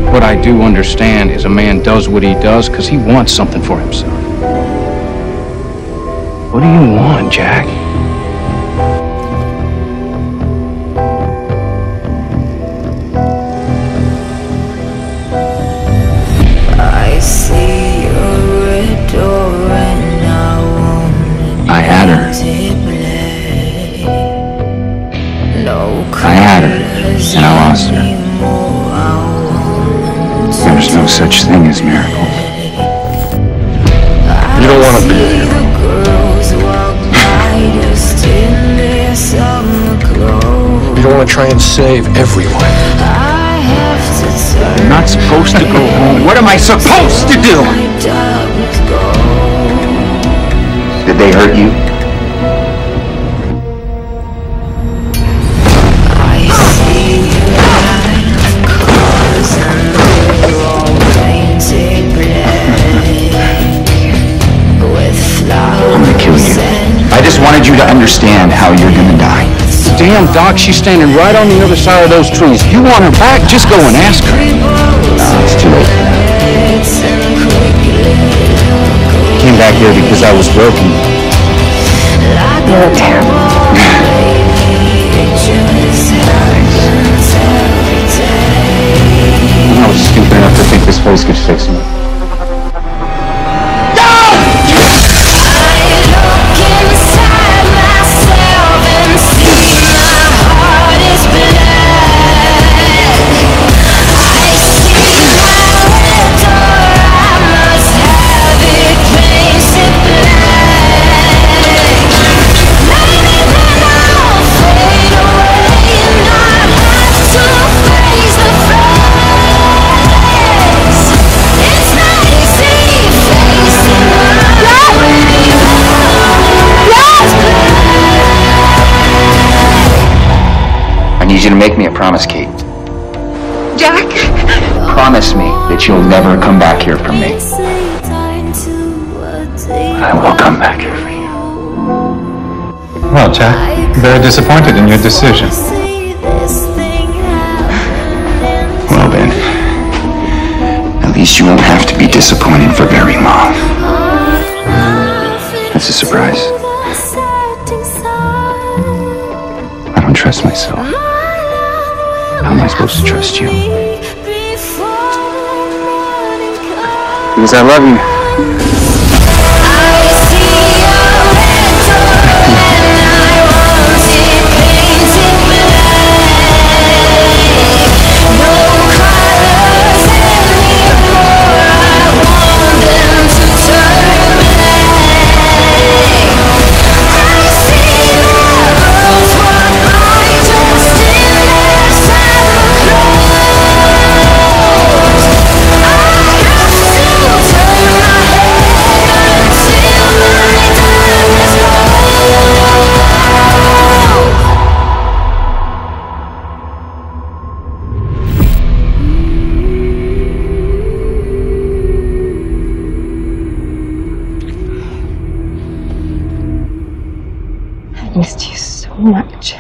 What I do understand is a man does what he does because he wants something for himself. What do you want, Jack? I see your red door and I had her. I had her, and I lost her. There's no such thing as miracles. You don't want to be here. You don't want to try and save everyone. I'm not supposed to go home. What am I supposed to do? Did they hurt you? I'm gonna kill you. I just wanted you to understand how you're gonna die. Damn, Doc, she's standing right on the other side of those trees. If you want her back, just go and ask her. No, it's too late. I came back here because I was broken. You look terrible. I was stupid enough to think this place could fix me. I need you to make me a promise, Kate. Jack? Promise me that you'll never come back here for me. I will come back here for you. Well, Jack, very disappointed in your decision. Well then, at least you won't have to be disappointed for very long. That's a surprise. I don't trust myself. How am I supposed to trust you? Because I love you. I missed you so much.